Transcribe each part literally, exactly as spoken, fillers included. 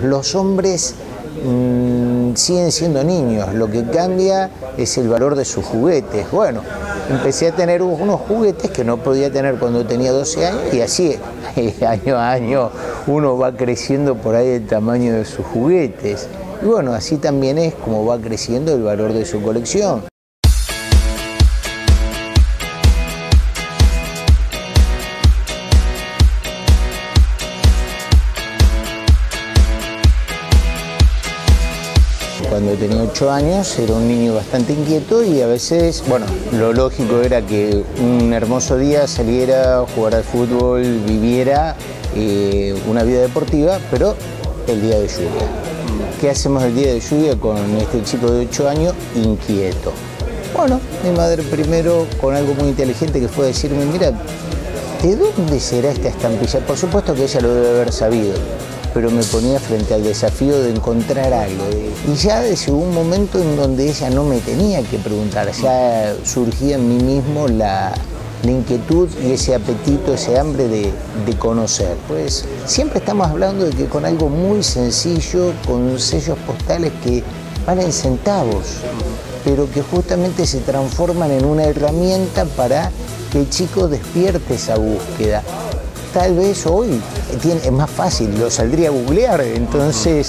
Los hombres mmm, siguen siendo niños, lo que cambia es el valor de sus juguetes. Bueno, empecé a tener unos juguetes que no podía tener cuando tenía doce años y así, año a año, uno va creciendo por ahí el tamaño de sus juguetes. Y bueno, así también es como va creciendo el valor de su colección. Cuando tenía ocho años era un niño bastante inquieto y a veces, bueno, lo lógico era que un hermoso día saliera a jugar al fútbol, viviera eh, una vida deportiva, pero el día de lluvia. ¿Qué hacemos el día de lluvia con este chico de ocho años inquieto? Bueno, mi madre primero con algo muy inteligente que fue decirme, mira, ¿de dónde será esta estampilla? Por supuesto que ella lo debe haber sabido, pero me ponía frente al desafío de encontrar algo. Y ya desde un momento en donde ella no me tenía que preguntar, ya surgía en mí mismo la, la inquietud y ese apetito, ese hambre de, de conocer. Pues siempre estamos hablando de que con algo muy sencillo, con sellos postales que valen centavos, pero que justamente se transforman en una herramienta para que el chico despierte esa búsqueda. Tal vez hoy tiene, es más fácil, lo saldría a googlear, entonces...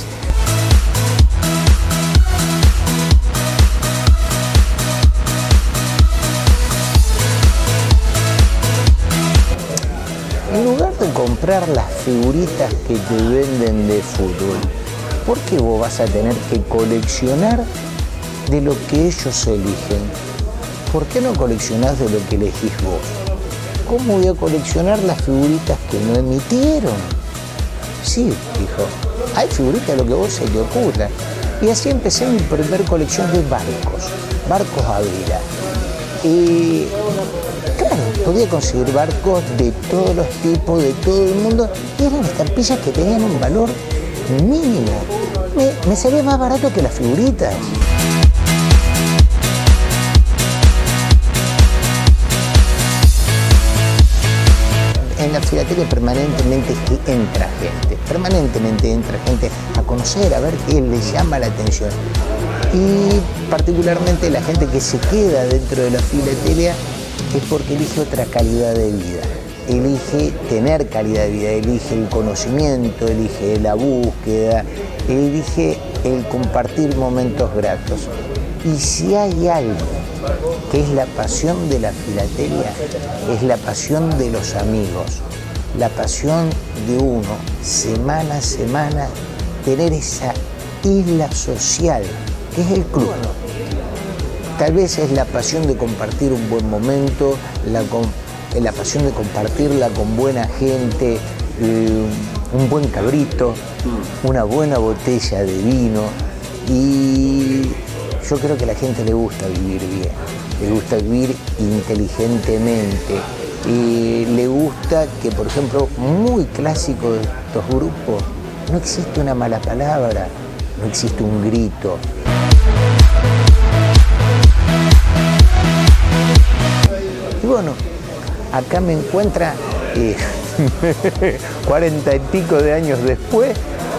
En lugar de comprar las figuritas que te venden de fútbol, ¿por qué vos vas a tener que coleccionar de lo que ellos eligen? ¿Por qué no coleccionás de lo que elegís vos? ¿Cómo voy a coleccionar las figuritas que no emitieron? Sí, dijo, hay figuritas de lo que vos se te ocurra. Y así empecé mi primer colección de barcos, barcos a vela. Y claro, podía conseguir barcos de todos los tipos, de todo el mundo, y eran estampillas que tenían un valor mínimo. Me, me salía más barato que las figuritas. En la filatelia permanentemente entra gente, permanentemente entra gente a conocer, a ver qué les llama la atención. Y particularmente la gente que se queda dentro de la filatelia es porque elige otra calidad de vida. Elige tener calidad de vida, elige el conocimiento, elige la búsqueda, elige el compartir momentos gratos. Y si hay algo que es la pasión de la filatelia, es la pasión de los amigos, la pasión de uno, semana a semana, tener esa isla social, que es el club. Tal vez es la pasión de compartir un buen momento, la, la pasión de compartirla con buena gente, eh, un buen cabrito, una buena botella de vino. Y yo creo que a la gente le gusta vivir bien, le gusta vivir inteligentemente, y le gusta que, por ejemplo, muy clásico de estos grupos, no existe una mala palabra, no existe un grito. Y bueno, acá me encuentra eh, cuarenta y pico de años después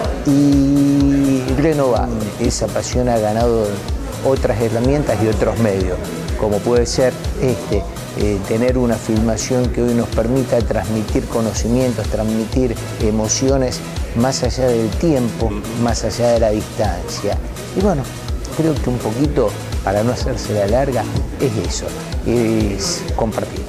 y renovado. Esa pasión ha ganado otras herramientas y otros medios, como puede ser este, eh, tener una filmación que hoy nos permita transmitir conocimientos, transmitir emociones más allá del tiempo, más allá de la distancia. Y bueno, creo que un poquito, para no hacerse la larga, es eso, es compartir.